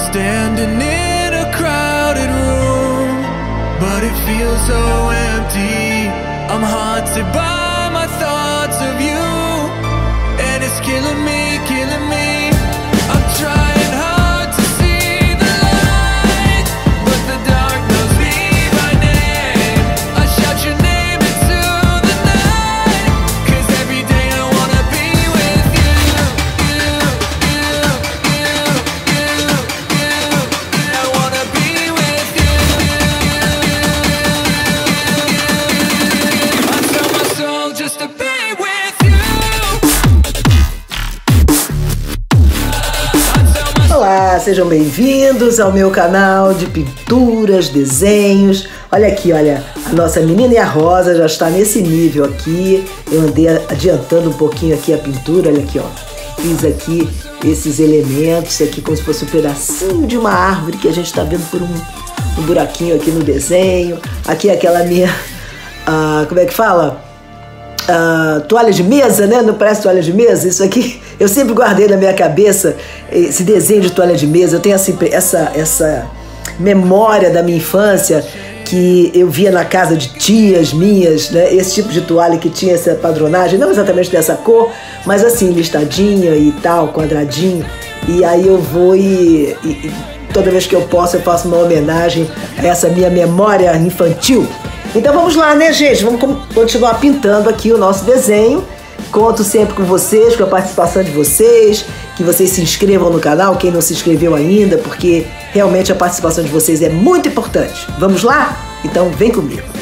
standing in a crowded room, but it feels so empty. I'm haunted by my thoughts of you, and it's killing me, killing me. I'm trying hard to see the light, but the dark knows me by name. I shout your name into the night, 'cause every day I wanna be with you. I wanna be with you. I sell my soul just to be with you. Olá, sejam bem-vindos ao meu canal de pinturas, desenhos. Olha aqui, olha, a nossa menina e a Rosa já está nesse nível aqui. Eu andei adiantando um pouquinho aqui a pintura, olha aqui, ó. Fiz aqui esses elementos aqui como se fosse um pedacinho de uma árvore que a gente está vendo por um buraquinho aqui no desenho. Aqui é aquela minha, como é que fala? Toalha de mesa, né? Não parece toalha de mesa? Isso aqui eu sempre guardei na minha cabeça, esse desenho de toalha de mesa. Eu tenho essa memória da minha infância que eu via na casa de tias minhas, né? Esse tipo de toalha que tinha essa padronagem, não exatamente dessa cor, mas assim, listadinha e tal, quadradinho. E aí eu vou e toda vez que eu posso eu faço uma homenagem a essa minha memória infantil. Então vamos lá, né, gente? Vamos continuar pintando aqui o nosso desenho. Conto sempre com vocês, com a participação de vocês, que vocês se inscrevam no canal, quem não se inscreveu ainda, porque realmente a participação de vocês é muito importante. Vamos lá? Então vem comigo.